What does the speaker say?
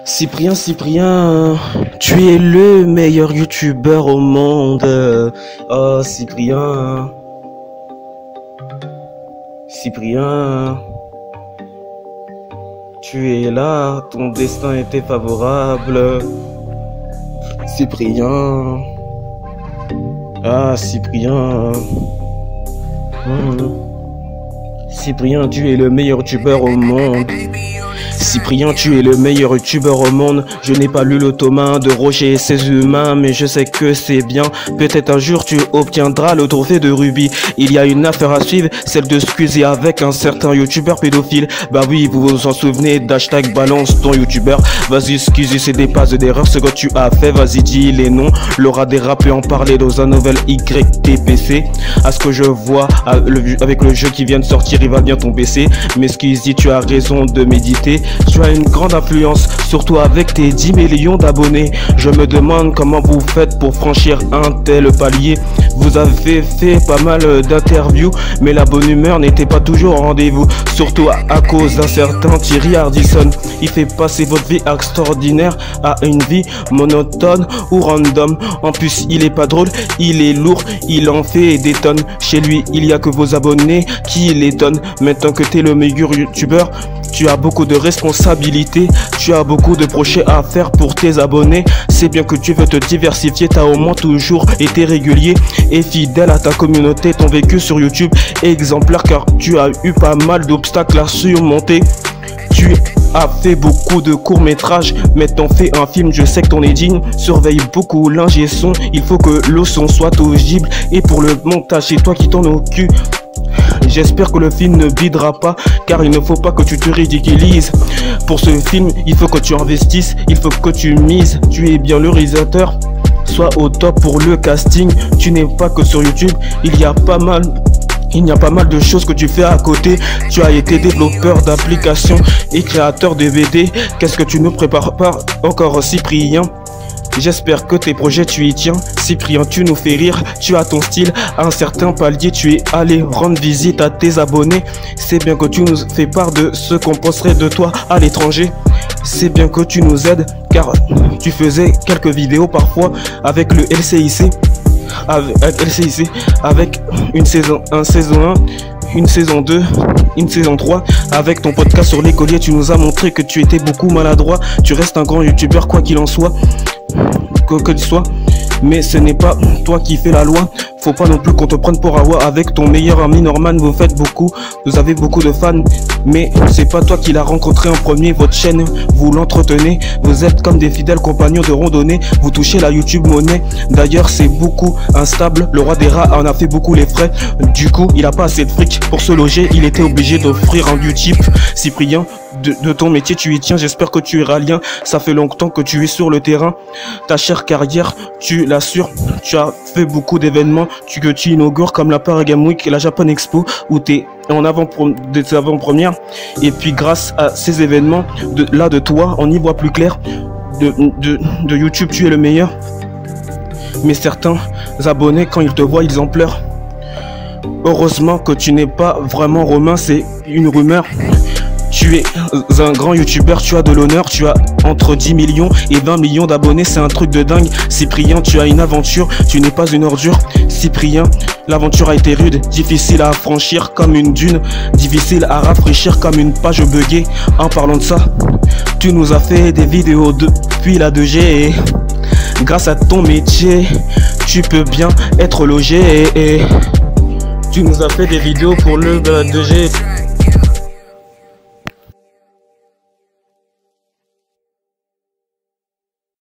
Cyprien, Cyprien, tu es le meilleur youtubeur au monde. Oh, Cyprien. Cyprien. Tu es là, ton destin était favorable. Cyprien. Ah, Cyprien. Cyprien, tu es le meilleur youtubeur au monde. Cyprien, tu es le meilleur youtubeur au monde. Je n'ai pas lu l'Ottoman de Roger et ses humains, mais je sais que c'est bien. Peut-être un jour tu obtiendras le trophée de Ruby. Il y a une affaire à suivre, celle de Squeezie avec un certain youtubeur pédophile. Bah oui, vous vous en souvenez d'hashtag balance ton youtubeur. Vas-y Squeezie, c'est des passes d'erreur ce que tu as fait. Vas-y dis les noms. Laura Dera peut en parler dans un nouvel YTPC. À ce que je vois avec le jeu qui vient de sortir, il va bien ton PC. Mais Squeezie, tu as raison de méditer. Tu as une grande influence, surtout avec tes 10 millions d'abonnés. Je me demande comment vous faites pour franchir un tel palier. Vous avez fait pas mal d'interviews, mais la bonne humeur n'était pas toujours au rendez-vous. Surtout à cause d'un certain Thierry Ardisson. Il fait passer votre vie extraordinaire à une vie monotone ou random. En plus, il est pas drôle, il est lourd, il en fait des tonnes. Chez lui, il y a que vos abonnés qui l'étonnent. Maintenant que t'es le meilleur youtubeur, tu as beaucoup de responsabilités, tu as beaucoup de projets à faire pour tes abonnés. C'est bien que tu veux te diversifier, t'as au moins toujours été régulier et fidèle à ta communauté. Ton vécu sur YouTube est exemplaire car tu as eu pas mal d'obstacles à surmonter. Tu as fait beaucoup de courts-métrages, mais t'en fais un film, je sais que t'en es digne. Surveille beaucoup l'ingé son, il faut que le son soit audible. Et pour le montage, c'est toi qui t'en occupes. J'espère que le film ne bidera pas, car il ne faut pas que tu te ridiculises. Pour ce film, il faut que tu investisses, il faut que tu mises. Tu es bien le réalisateur, sois au top pour le casting. Tu n'es pas que sur YouTube, il y a pas mal de choses que tu fais à côté. Tu as été développeur d'applications et créateur de BD. Qu'est-ce que tu ne prépares pas encore, Cyprien? J'espère que tes projets tu y tiens. Cyprien, tu nous fais rire, tu as ton style. À un certain palier, tu es allé rendre visite à tes abonnés. C'est bien que tu nous fais part de ce qu'on penserait de toi à l'étranger. C'est bien que tu nous aides, car tu faisais quelques vidéos parfois avec le LCIC. Avec une saison 1, une saison 2, une saison 3. Avec ton podcast sur l'écolier, tu nous as montré que tu étais beaucoup maladroit. Tu restes un grand youtubeur quoi qu'il en soit. Que tu sois, mais ce n'est pas toi qui fais la loi. Faut pas non plus qu'on te prenne pour avoir. Avec ton meilleur ami Norman, vous faites beaucoup, vous avez beaucoup de fans, mais c'est pas toi qui l'as rencontré en premier. Votre chaîne, vous l'entretenez, vous êtes comme des fidèles compagnons de randonnée. Vous touchez la YouTube monnaie, d'ailleurs c'est beaucoup instable. Le roi des rats en a fait beaucoup les frais, du coup il a pas assez de fric pour se loger. Il était obligé d'offrir un YouTube. Cyprien, de ton métier tu y tiens, j'espère que tu iras lien. Ça fait longtemps que tu es sur le terrain, ta chère carrière tu l'assures. Tu as fait beaucoup d'événements que tu inaugures comme la Paris Game Week et la Japan Expo, où tu es en des avant-premières. Et puis grâce à ces événements de toi, on y voit plus clair. De YouTube tu es le meilleur, mais certains abonnés quand ils te voient ils en pleurent. Heureusement que tu n'es pas vraiment romain, c'est une rumeur. Tu es un grand youtubeur, tu as de l'honneur, tu as entre 10 millions et 20 millions d'abonnés, c'est un truc de dingue. Cyprien, tu as une aventure, tu n'es pas une ordure. Cyprien, l'aventure a été rude, difficile à franchir comme une dune, difficile à rafraîchir comme une page buggée. En parlant de ça, tu nous as fait des vidéos depuis la 2G et grâce à ton métier, tu peux bien être logé et tu nous as fait des vidéos pour le 2G.